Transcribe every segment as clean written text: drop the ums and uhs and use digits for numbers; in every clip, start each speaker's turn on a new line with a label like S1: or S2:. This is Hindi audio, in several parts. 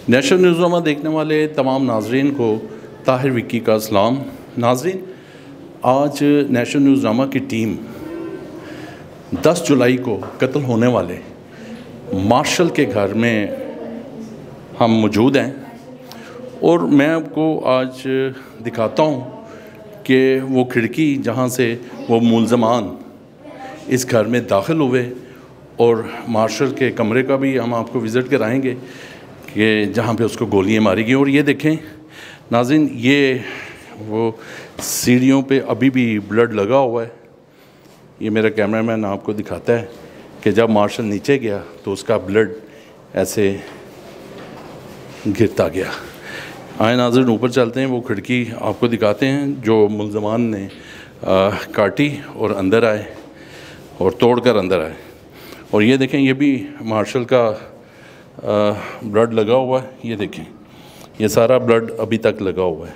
S1: नेशनल न्यूज़नामा देखने वाले तमाम नाजरीन को ताहिर विक्की का सलाम। नाजरीन, आज नेशनल न्यूज़नामा की टीम 10 जुलाई को कत्ल होने वाले मार्शल के घर में हम मौजूद हैं और मैं आपको आज दिखाता हूं कि वो खिड़की जहां से वो मुल्ज़मान इस घर में दाखिल हुए और मार्शल के कमरे का भी हम आपको विज़िट कराएंगे कि जहाँ पे उसको गोलियां मारी गई। और ये देखें नाज़रीन, ये वो सीढ़ियों पे अभी भी ब्लड लगा हुआ है। ये मेरा कैमरामैन आपको दिखाता है कि जब मार्शल नीचे गया तो उसका ब्लड ऐसे गिरता गया। आए नाज़रीन, ऊपर चलते हैं, वो खिड़की आपको दिखाते हैं जो मुल्ज़मान ने काटी और अंदर आए और तोड़कर अंदर आए। और ये देखें, ये भी मार्शल का ब्लड लगा हुआ है। ये देखें, ये सारा ब्लड अभी तक लगा हुआ है।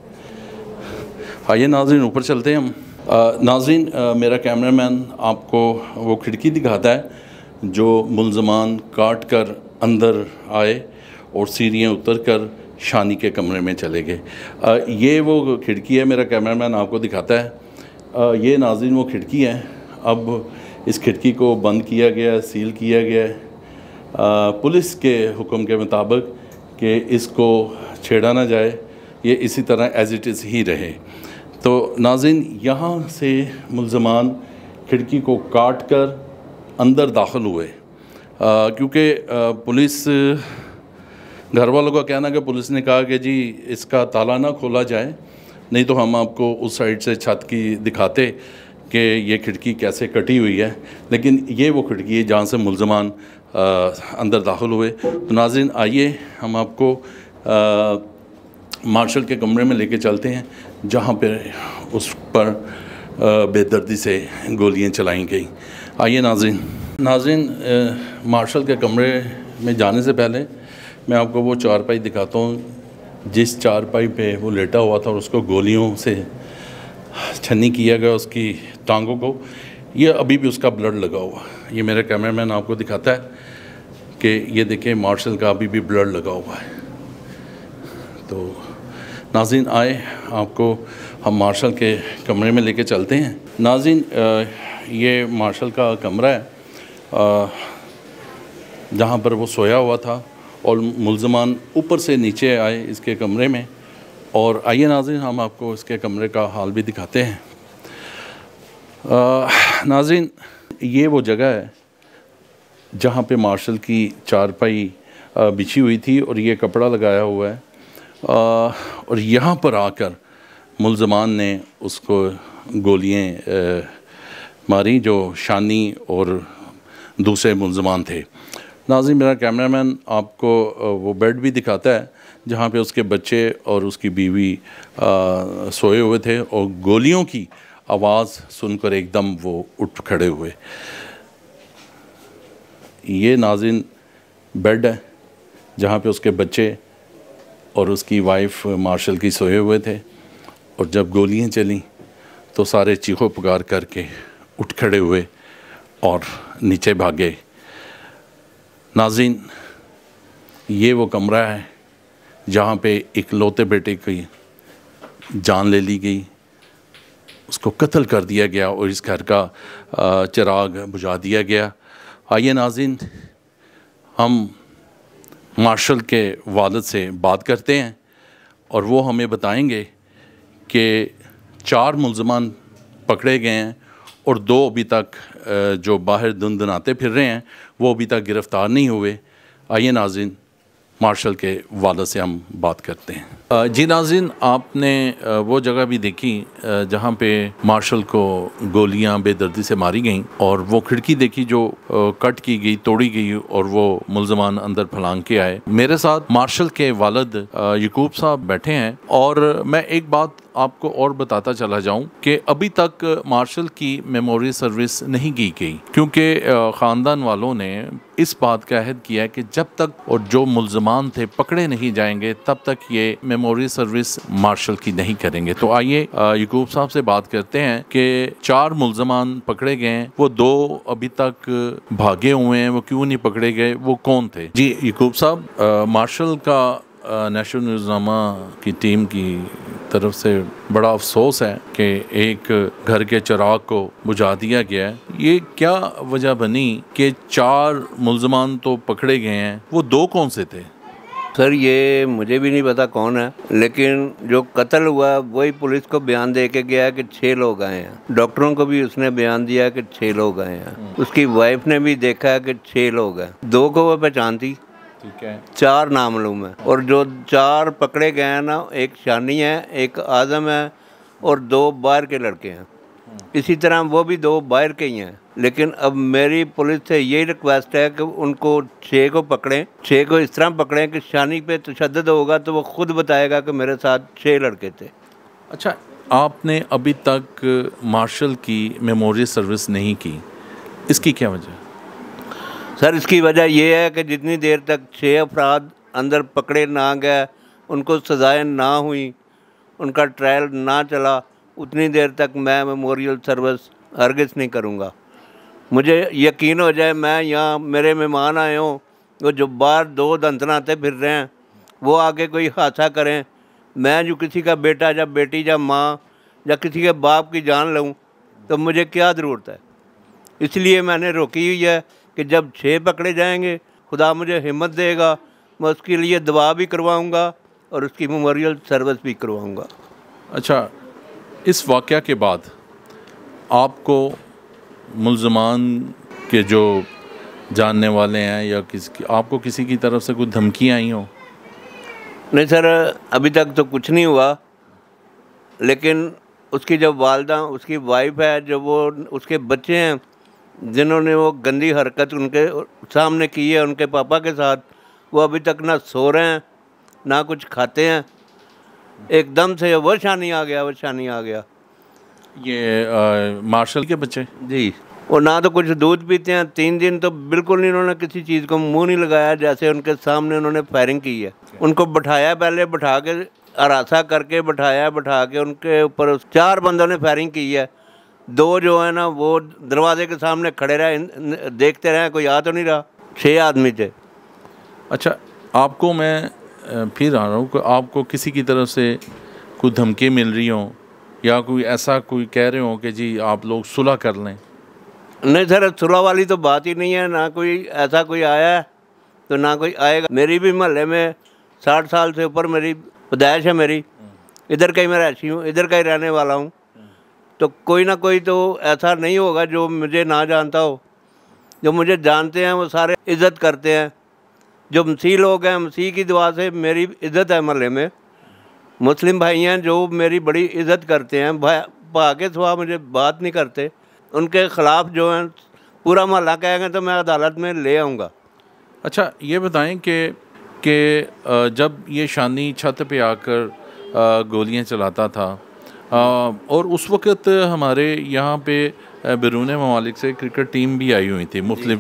S1: आइए नाज़रीन, ऊपर चलते हैं हम। नाज़रीन, मेरा कैमरामैन आपको वो खिड़की दिखाता है जो मुल्ज़मान काट कर अंदर आए और सीढ़ियाँ उतर कर शानी के कमरे में चले गए। ये वो खिड़की है, मेरा कैमरामैन आपको दिखाता है। ये नाज़रीन वो खिड़की है। अब इस खिड़की को बंद किया गया, सील किया गया है पुलिस के हुक्म के मुताबिक कि इसको छेड़ा ना जाए, ये इसी तरह एज़ इट इज़ ही रहे। तो नाज़रीन, यहाँ से मुल्ज़मान खिड़की को काट कर अंदर दाखिल हुए क्योंकि पुलिस, घर वालों का कहना कि पुलिस ने कहा कि जी इसका ताला ना खोला जाए, नहीं तो हम आपको उस साइड से छत की दिखाते कि ये खिड़की कैसे कटी हुई है। लेकिन ये वो खिड़की है जहाँ से मुल्ज़मान अंदर दाखिल हुए। तो नाज़रीन, आइए हम आपको मार्शल के कमरे में लेके चलते हैं जहाँ पे उस पर बेदर्दी से गोलियां चलाई गई। आइए नाज़रीन, मार्शल के कमरे में जाने से पहले मैं आपको वो चारपाई दिखाता हूँ जिस चारपाई पे वो लेटा हुआ था और उसको गोलियों से छन्नी किया गया, उसकी टांगों को। ये अभी भी उसका ब्लड लगा हुआ। ये मेरा कैमरामैन आपको दिखाता है कि ये देखें, मार्शल का अभी भी ब्लड लगा हुआ है। तो नाज़रीन, आए आपको हम मार्शल के कमरे में लेके चलते हैं। नाज़रीन, ये मार्शल का कमरा है जहाँ पर वो सोया हुआ था और मुल्ज़मान ऊपर से नीचे आए इसके कमरे में। और आइए नाज़रीन, हम आपको इसके कमरे का हाल भी दिखाते हैं। नाज़रीन, ये वो जगह है जहाँ पे मार्शल की चारपाई बिछी हुई थी और ये कपड़ा लगाया हुआ है। और यहाँ पर आकर मुल्ज़मान ने उसको गोलियाँ मारी जो शानी और दूसरे मुल्ज़मान थे। नाज़रीन, मेरा कैमरामैन आपको वो बेड भी दिखाता है जहाँ पे उसके बच्चे और उसकी बीवी सोए हुए थे और गोलियों की आवाज़ सुनकर एकदम वो उठ खड़े हुए। ये नाज़रीन बेड है जहाँ पे उसके बच्चे और उसकी वाइफ मार्शल की सोए हुए थे और जब गोलियां चलीं तो सारे चीखों पुकार करके उठ खड़े हुए और नीचे भागे। नाज़रीन, ये वो कमरा है जहाँ पे इकलौते बेटे की जान ले ली गई, उसको कत्ल कर दिया गया और इस घर का चिराग बुझा दिया गया। आइए नाज़रीन, हम मार्शल के वालिद से बात करते हैं और वो हमें बताएंगे कि 4 मुल्ज़मान पकड़े गए हैं और 2 अभी तक जो बाहर दुनदुनाते फिर रहे हैं वो अभी तक गिरफ़्तार नहीं हुए। आइए नाज़रीन, मार्शल के वालिद से हम बात करते हैं। जी नाज़रीन, आपने वो जगह भी देखी जहाँ पे मार्शल को गोलियां बेदर्दी से मारी गईं और वो खिड़की देखी जो कट की गई, तोड़ी गई और वो मुल्ज़मान अंदर फलांग के आए। मेरे साथ मार्शल के वालिद यकूब साहब बैठे हैं और मैं एक बात आपको और बताता चला जाऊं कि अभी तक मार्शल की मेमोरी सर्विस नहीं की गई क्योंकि ख़ानदान वालों ने इस बात का अहद किया है कि जब तक और जो मुल्ज़मान थे पकड़े नहीं जाएंगे तब तक ये मेमोरियल सर्विस मार्शल की नहीं करेंगे। तो आइए याकूब साहब से बात करते हैं कि 4 मुल्ज़मान पकड़े गए हैं, वो 2 अभी तक भागे हुए हैं, वो क्यों नहीं पकड़े गए, वो कौन थे? जी याकूब साहब, मार्शल का नेशनल न्यूज़नामा की टीम की तरफ से बड़ा अफसोस है कि एक घर के चिराग को बुझा दिया गया है। ये क्या वजह बनी कि 4 मुल्ज़मान तो पकड़े गए हैं, वो 2 कौन से थे?
S2: सर ये मुझे भी नहीं पता कौन है, लेकिन जो कत्ल हुआ वही पुलिस को बयान दे के गया कि 6 लोग आए हैं। डॉक्टरों को भी उसने बयान दिया कि 6 लोग आए हैं। उसकी वाइफ ने भी देखा कि 6 लोग हैं। 2 को वो पहचानती,
S1: ठीक है,
S2: 4 नामालूम है। और जो 4 पकड़े गए हैं ना, एक शानी है, एक आज़म है और 2 बाहर के लड़के हैं। इसी तरह वो भी 2 बाहर के ही हैं। लेकिन अब मेरी पुलिस से यही रिक्वेस्ट है कि उनको 6 को पकड़ें। 6 को इस तरह पकड़ें कि शानी पे तशद्दुद होगा तो वो खुद बताएगा कि मेरे साथ 6 लड़के थे।
S1: अच्छा, आपने अभी तक मार्शल की मेमोरियल सर्विस नहीं की, इसकी क्या वजह?
S2: सर इसकी वजह यह है कि जितनी देर तक 6 अफराद अंदर पकड़े ना गए, उनको सज़ाएँ ना हुई, उनका ट्रायल ना चला, उतनी देर तक मैं मेमोरियल सर्विस हरगिज़ नहीं करूँगा। मुझे यकीन हो जाए, मैं यहाँ मेरे मेहमान आए हों, वो जो बाहर 2 दंतनाते फिर रहे हैं, वो आके कोई हादसा करें, मैं जो किसी का बेटा या बेटी या माँ या किसी के बाप की जान लूँ तो मुझे क्या ज़रूरत है। इसलिए मैंने रोकी हुई है कि जब 6 पकड़े जाएंगे, खुदा मुझे हिम्मत देगा, मैं उसके लिए दुआ भी करवाऊँगा और उसकी मेमोरियल सर्विस भी करवाऊँगा।
S1: अच्छा, इस वाक़या के बाद आपको मुल्ज़मान के जो जानने वाले हैं या आपको किसी की तरफ से कुछ धमकियाँ आई हों?
S2: नहीं सर, अभी तक तो कुछ नहीं हुआ, लेकिन उसकी जो वालदा, उसकी वाइफ है, जो वो उसके बच्चे हैं जिन्होंने वो गंदी हरकत उनके सामने की है उनके पापा के साथ, वो अभी तक ना सो रहे हैं ना कुछ खाते हैं। एकदम से वो शानी आ गया, वो शानी आ गया।
S1: ये मार्शल के बच्चे?
S2: जी, और ना तो कुछ दूध पीते हैं। 3 दिन तो बिल्कुल नहीं, उन्होंने किसी चीज़ को मुंह नहीं लगाया। जैसे उनके सामने उन्होंने फायरिंग की है, उनको बिठाया, पहले बिठा के हरासा करके बिठाया, बिठा के उनके ऊपर 4 बंदों ने फायरिंग की है। 2 जो है ना वो दरवाजे के सामने खड़े रहे, देखते रहे कोई आ तो नहीं रहा। 6 आदमी थे।
S1: अच्छा, आपको मैं फिर आ रहा हूँ कि आपको किसी की तरफ से कुछ धमकी मिल रही हो या कोई ऐसा कोई कह रहे हो कि जी आप लोग सुलह कर लें?
S2: नहीं सर, सुलह वाली तो बात ही नहीं है। ना कोई ऐसा कोई आया है तो ना कोई आएगा। मेरी भी मोहल्ले में 60 साल से ऊपर मेरी पैदाइश है, मेरी इधर का ही मैं रहती हूँ, इधर का ही रहने वाला हूँ। तो कोई ना कोई तो ऐसा नहीं होगा जो मुझे ना जानता हो। जो मुझे जानते हैं वो सारे इज़्ज़त करते हैं। जो मसीह लोग हैं, मसीह की दुआ से मेरी इज़्ज़त है मोहल्ले में। मुस्लिम भाई हैं जो मेरी बड़ी इज़्ज़त करते हैं, भागे सिवा मुझे बात नहीं करते। उनके ख़िलाफ़ जो हैं पूरा मोहल्ला कहेंगे तो मैं अदालत में ले आऊँगा।
S1: अच्छा, ये बताएं कि जब ये शानी छत पे आकर गोलियां चलाता था और उस वक़्त हमारे यहाँ पे बैरून ममालिक से क्रिकेट टीम भी आई हुई थी, मुख्तलिफ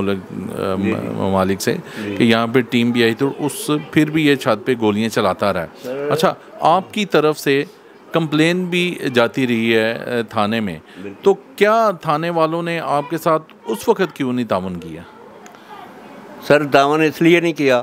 S1: ममालिक से कि यहाँ पे टीम भी आई थी, उस फिर भी ये छत पे गोलियां चलाता रहा। अच्छा, आपकी तरफ से कंप्लेन भी जाती रही है थाने में, तो क्या थाने वालों ने आपके साथ उस वक़्त क्यों नहीं ताउन किया?
S2: सर ताउन इसलिए नहीं किया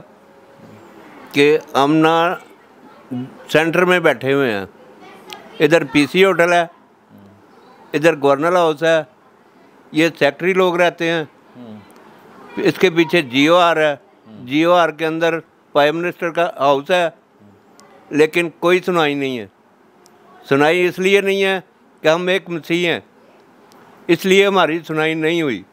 S2: कि हम ना सेंटर में बैठे हुए हैं। इधर पीसी होटल है, इधर गवर्नर हाउस है, ये सेक्रेटरी लोग रहते हैं, इसके पीछे GOR है, GOR के अंदर प्राइम मिनिस्टर का हाउस है, लेकिन कोई सुनाई नहीं है। सुनाई इसलिए नहीं है कि हम एक मसीह हैं, इसलिए हमारी सुनाई नहीं हुई।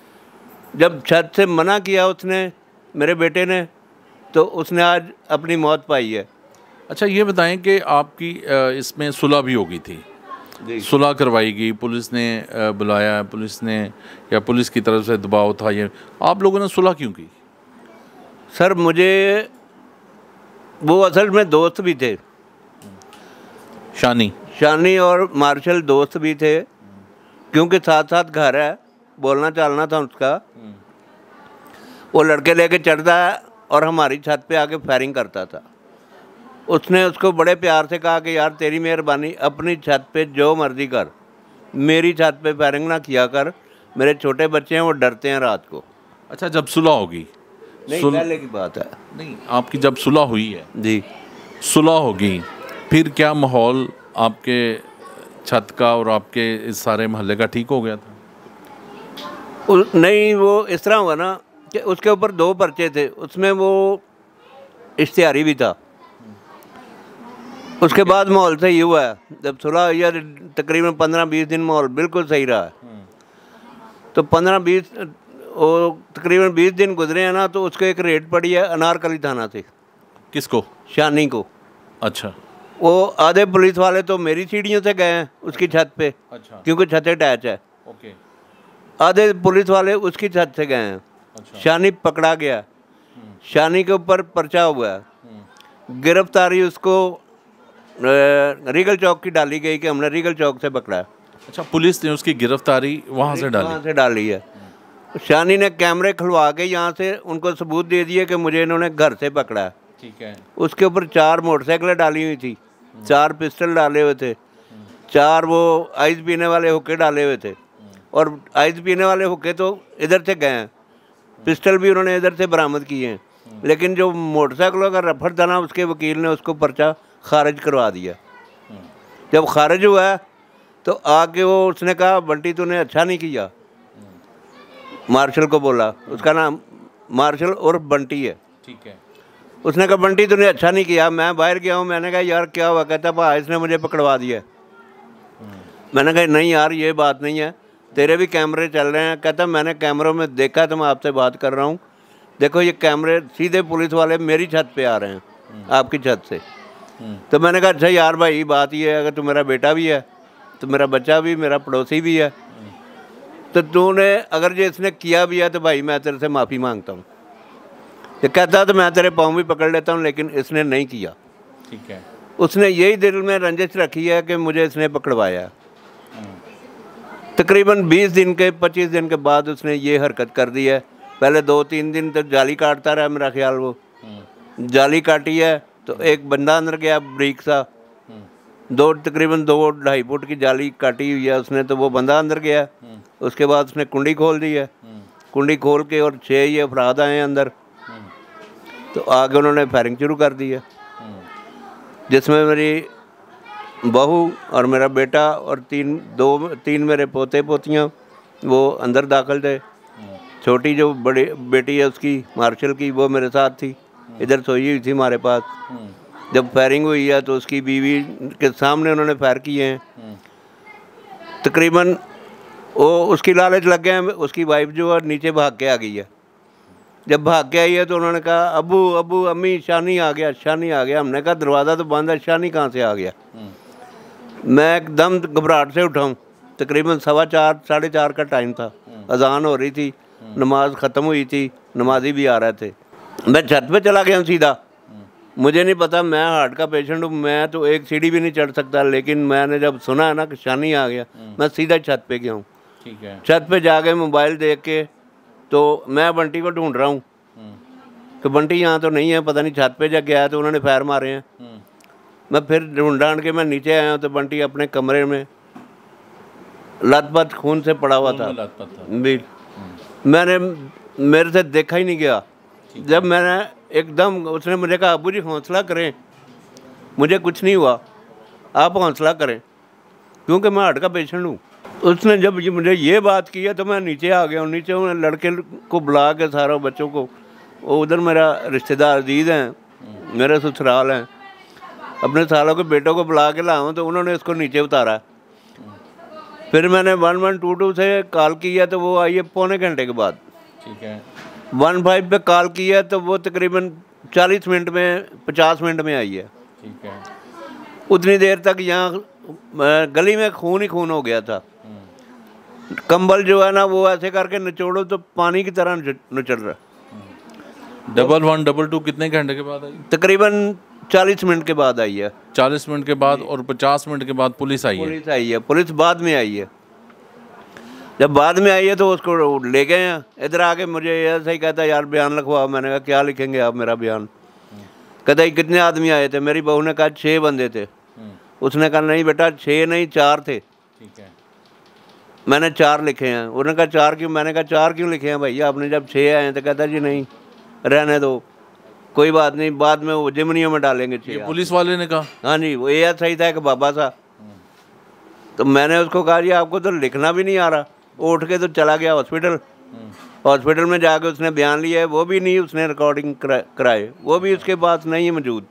S2: जब छत से मना किया उसने, मेरे बेटे ने, तो उसने आज अपनी मौत पाई है।
S1: अच्छा, ये बताएं कि आपकी इसमें सुलह भी होगी थी, सुलह करवाई गई, पुलिस ने बुलाया, पुलिस ने या पुलिस की तरफ से दबाव था, ये आप लोगों ने सुलह क्यों की?
S2: सर मुझे वो असल में दोस्त भी थे, शानी और मार्शल दोस्त भी थे, क्योंकि साथ साथ घर है, बोलना चालना था उसका। वो लड़के लेके चढ़ता है और हमारी छत पे आके फायरिंग करता था। उसने उसको बड़े प्यार से कहा कि यार तेरी मेहरबानी, अपनी छत पे जो मर्जी कर, मेरी छत पे फायरिंग ना किया कर, मेरे छोटे बच्चे हैं वो डरते हैं रात को।
S1: अच्छा, जब सुलह होगी,
S2: नहीं पहले की बात है।
S1: नहीं, आपकी जब सुलह हुई है
S2: जी,
S1: सुलह होगी, फिर क्या माहौल आपके छत का और आपके इस सारे मोहल्ले का ठीक हो गया था?
S2: नहीं, वो इस तरह हुआ ना कि उसके ऊपर 2 पर्चे थे, उसमें वो इश्तिहारी भी था। उसके बाद माहौल सही हुआ है। जब सुलह हुई है तकरीबन 15-20 दिन माहौल बिल्कुल सही रहा है। तो 15-20 वो तकरीबन 20 दिन गुजरे हैं ना, तो उसको एक रेड पड़ी है अनारकली थाना से।
S1: किसको?
S2: शानी को।
S1: अच्छा।
S2: वो आधे पुलिस वाले तो मेरी सीढ़ियों से गए हैं उसकी छत पे।
S1: अच्छा।
S2: क्योंकि छत अटैच है।
S1: ओके।
S2: आधे पुलिस वाले उसकी छत से गए हैं।
S1: अच्छा।
S2: शानी पकड़ा गया, शानी के ऊपर पर्चा हुआ है। गिरफ्तारी उसको रीगल चौक की डाली गई कि हमने रीगल चौक से पकड़ा है।
S1: अच्छा, पुलिस ने उसकी गिरफ्तारी वहाँ से
S2: डाली है। शानी ने कैमरे खुलवा के यहाँ से उनको सबूत दे दिए कि मुझे इन्होंने घर से पकड़ा है।
S1: ठीक है।
S2: उसके ऊपर 4 मोटरसाइकिलें डाली हुई थी, 4 पिस्टल डाले हुए थे, 4 वो आइस पीने वाले हुक्के डाले हुए थे। और आइस पीने वाले हुक्के तो इधर से गए हैं, पिस्टल भी उन्होंने इधर से बरामद किए हैं। लेकिन जो मोटरसाइकिलों का रफड़ था ना, उसके वकील ने उसको पर्चा खारिज करवा दिया। जब खारिज हुआ तो आके वो उसने कहा बंटी तूने अच्छा नहीं किया। मार्शल को बोला, उसका नाम मार्शल और बंटी है।
S1: ठीक है।
S2: उसने कहा बंटी तूने अच्छा नहीं किया। मैं बाहर गया हूँ। मैंने कहा यार क्या हुआ? कहता भाई इसने मुझे पकड़वा दिया। मैंने कहा नहीं यार ये बात नहीं है, तेरे भी कैमरे चल रहे हैं। कहता मैंने कैमरों में देखा तो मैं आपसे बात कर रहा हूँ। देखो ये कैमरे सीधे पुलिस वाले मेरी छत पे आ रहे हैं, आपकी छत से। तो मैंने कहा अच्छा यार भाई बात ये है, अगर तू मेरा बेटा भी है तो मेरा बच्चा भी, मेरा पड़ोसी भी है, तो तूने अगर ये इसने किया भी है तो भाई मैं तेरे से माफ़ी मांगता हूँ। ये कहता तो मैं तेरे पाँव भी पकड़ लेता हूँ, लेकिन इसने नहीं किया।
S1: ठीक है।
S2: उसने यही दिल में रंजिश रखी है कि मुझे इसने पकड़वाया। तकरीबन 20 दिन के 25 दिन के बाद उसने ये हरकत कर दी है। पहले 2-3 दिन तक जाली काटता रहा, मेरा ख्याल वो जाली काटी है तो एक बंदा अंदर गया ब्रीक सा, तकरीबन 2-2.5 फुट की जाली काटी हुई है उसने, तो वो बंदा अंदर गया। उसके बाद उसने कुंडी खोल दी है। कुंडी खोल के और 6 ये अफराद आए हैं अंदर, तो आगे उन्होंने फायरिंग शुरू कर दी है, जिसमें मेरी बहू और मेरा बेटा और 3 मेरे पोते पोतियाँ वो अंदर दाखिल थे। छोटी जो बड़ी बेटी है उसकी मार्शल की, वो मेरे साथ थी, इधर सोई हुई थी हमारे पास। जब फायरिंग हुई है तो उसकी बीवी के सामने उन्होंने फायर किए हैं। तकरीबन वो उसकी लालच लग गए हैं। उसकी वाइफ जो है नीचे भाग के आ गई है। जब भाग के आई है तो उन्होंने कहा अबू अबू अम्मी शानी आ गया, शानी आ गया। हमने कहा दरवाज़ा तो बंद है, शानी कहाँ से आ गया? मैं एकदम घबराहट से उठाऊँ। तकरीबन 4:15 4:30 का टाइम था, अजान हो रही थी, नमाज ख़त्म हुई थी, नमाजी भी आ रहे थे। मैं छत पे चला गया सीधा। मुझे नहीं पता, मैं हार्ट का पेशेंट हूँ, मैं तो एक सीढ़ी भी नहीं चढ़ सकता। लेकिन मैंने जब सुना है ना कि शानी आ गया, मैं सीधा छत पे गया हूँ।
S1: ठीक है।
S2: छत पे जाके मोबाइल देख के तो मैं बंटी को ढूंढ रहा हूँ कि बंटी यहाँ तो नहीं है, पता नहीं छत पे जब गया तो उन्होंने फायर मारे हैं। मैं फिर ढूंढ के मैं नीचे आया हूँ तो बंटी अपने कमरे में लथपथ खून से पड़ा हुआ था। भी मैंने मेरे से देखा ही नहीं गया। जब मैंने एकदम उसने मुझे कहा अबू जी हौसला करें, मुझे कुछ नहीं हुआ, आप हौसला करें, क्योंकि मैं हार्ट का पेशेंट हूँ। उसने जब मुझे ये बात की है तो मैं नीचे आ गया हूँ। नीचे उन्हें लड़के को बुला के सारा बच्चों को, वो उधर मेरा रिश्तेदार अजीज़ हैं, मेरे ससुराल हैं, अपने सालों के बेटों को बुला के लाऊँ तो उन्होंने इसको नीचे उतारा। फिर मैंने 1122 से कॉल की है तो वो आई है पौने घंटे के बाद।
S1: ठीक है।
S2: 15 पे कॉल की है तो वो तकरीबन 40 मिनट में 50 मिनट में आई है।
S1: ठीक है।
S2: उतनी देर तक यहाँ गली में खून ही खून हो गया था। कंबल जो है ना वो ऐसे करके निचोड़ो तो पानी की तरह निचल रहा।
S1: 1122 कितने घंटे के बाद आई?
S2: तकरीबन 40 मिनट के बाद आई है।
S1: 40 मिनट के बाद और 50 मिनट के बाद पुलिस आई है?
S2: पुलिस आई है, पुलिस बाद में आई है। जब बाद में आई है तो उसको ले गए हैं। इधर आके मुझे ऐसा ही कहता यार बयान लिखवाओ। मैंने कहा क्या लिखेंगे आप मेरा बयान? कहता कितने आदमी आए थे, मेरी बहू ने कहा 6 बंदे थे। उसने कहा नहीं बेटा 6 नहीं 4 थे।
S1: ठीक है।
S2: मैंने 4 लिखे हैं। उन्होंने कहा 4 क्यों? मैंने कहा 4 क्यों लिखे हैं भैया आपने, जब 6 आए हैं। तो कहता जी नहीं रहने दो, कोई बात नहीं, बाद में वो जिमनियों में डालेंगे 6।
S1: पुलिस वाले ने कहा?
S2: हाँ जी, वो ASI था एक बाबा सा। तो मैंने उसको कहा जी आपको तो लिखना भी नहीं आ रहा। वो उठ के तो चला गया हॉस्पिटल। हॉस्पिटल में जाके उसने बयान लिया है, वो भी नहीं उसने रिकॉर्डिंग कराए, वो भी उसके पास नहीं है मौजूद।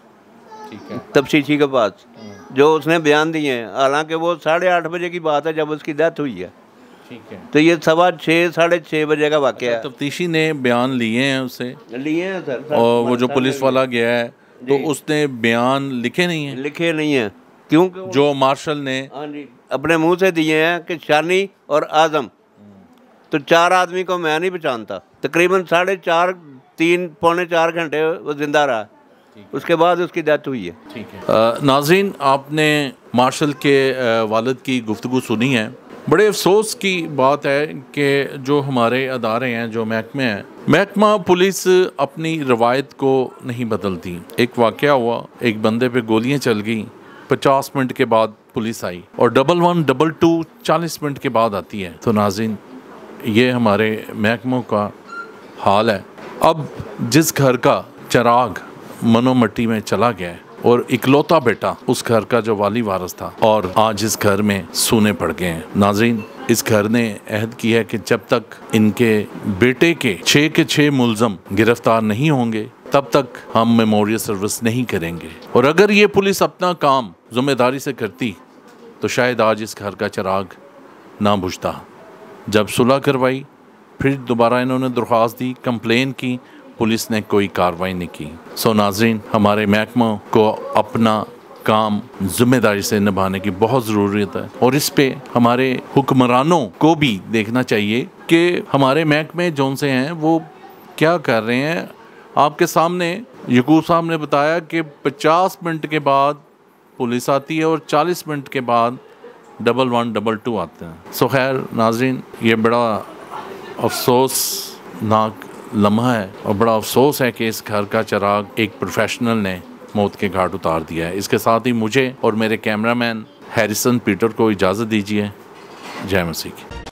S1: ठीक है।
S2: तफ्तीशी के पास जो उसने बयान दिए हैं, हालांकि वो 8:30 बजे की बात है जब उसकी डेथ हुई है।
S1: ठीक है।
S2: तो ये 6:15 6:30 बजे का वाक़या है।
S1: तफ्तीशी ने बयान लिए हैं उससे?
S2: लिए हैं सर।
S1: और वो जो पुलिस वाला गया है तो उसने बयान लिखे नहीं है?
S2: लिखे नहीं है क्योंकि
S1: जो मार्शल ने
S2: हाँ जी अपने मुंह से दिए हैं कि शानी और आजम, तो 4 आदमी को मैं नहीं पहचानता। तकरीबन 3.5 3 पौने 4 घंटे वो जिंदा रहा, उसके बाद उसकी डेथ हुई है।
S1: ठीक है। नाज़रीन, आपने मार्शल के वालिद की गुफ्तगू सुनी है। बड़े अफसोस की बात है कि जो हमारे अदारे हैं, जो महकमे हैं, महकमा पुलिस अपनी रवायत को नहीं बदलती। एक वाक़या हुआ, एक बंदे पे गोलियां चल गई, 50 मिनट के बाद पुलिस आई, और 1122 40 मिनट के बाद आती है। तो नाज़रीन, ये हमारे महकमों का हाल है। अब जिस घर का चिराग मनो मिट्टी में चला गया है और इकलौता बेटा उस घर का जो वाली वारिस था, और आज इस घर में सूने पड़ गए हैं। नाज़रीन, इस घर ने अहद किया है कि जब तक इनके बेटे के 6 के 6 मुलज़म गिरफ्तार नहीं होंगे तब तक हम मेमोरियल सर्विस नहीं करेंगे। और अगर ये पुलिस अपना काम जिम्मेदारी से करती तो शायद आज इस घर का चिराग ना बुझता। जब सुलह करवाई, फिर दोबारा इन्होंने दरख्वास्त दी, कंप्लेन की, पुलिस ने कोई कार्रवाई नहीं की। सो नाज़रीन, हमारे महकमों को अपना काम जिम्मेदारी से निभाने की बहुत ज़रूरत है, और इस पे हमारे हुक्मरानों को भी देखना चाहिए कि हमारे महकमे जौन से हैं वो क्या कर रहे हैं। आपके सामने यकूब साहब ने बताया कि 50 मिनट के बाद पुलिस आती है और 40 मिनट के बाद 1122 आते हैं। सो खैर नाज़रीन, ये बड़ा अफसोसनाक लम्हा है और बड़ा अफसोस है कि इस घर का चिराग एक प्रोफेशनल ने मौत के घाट उतार दिया है। इसके साथ ही मुझे और मेरे कैमरामैन हैरिसन पीटर को इजाज़त दीजिए। जय मसीह।